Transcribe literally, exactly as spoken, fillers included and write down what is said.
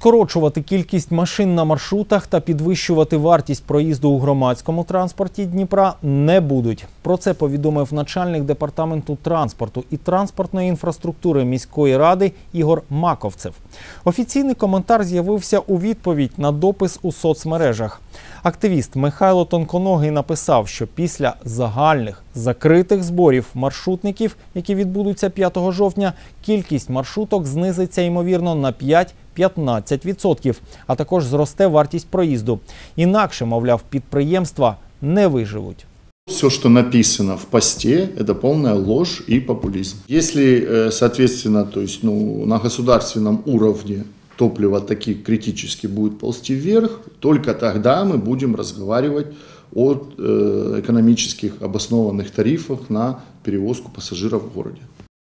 Скорочувати кількість машин на маршрутах та підвищувати вартість проїзду у громадському транспорті Дніпра не будуть. Про це повідомив начальник департаменту транспорту і транспортної інфраструктури міської ради Ігор Маковцев. Офіційний коментар з'явився у відповідь на допис у соцмережах. Активіст Михайло Тонконогий написав, що після загальних закритих зборів маршрутників, які відбудуться п'ятого жовтня, кількість маршруток знизиться, ймовірно, на п'ять-п'ятнадцять відсотків, а також зросте вартість проїзду. Інакше, мовляв, підприємства не виживуть. Все, что написано в посте, это полная ложь и популизм. Если, соответственно, то есть, ну, на государственном уровне топливо таки критически будет ползти вверх, только тогда мы будем разговаривать о экономических обоснованных тарифах на перевозку пассажиров в городе.